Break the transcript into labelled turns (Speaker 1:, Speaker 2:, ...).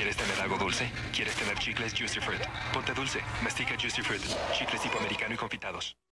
Speaker 1: ¿Quieres tener algo dulce? ¿Quieres tener chicles Juicy Fruit? Ponte dulce. Mastica Juicy Fruit. Chicles tipo americano y confitados.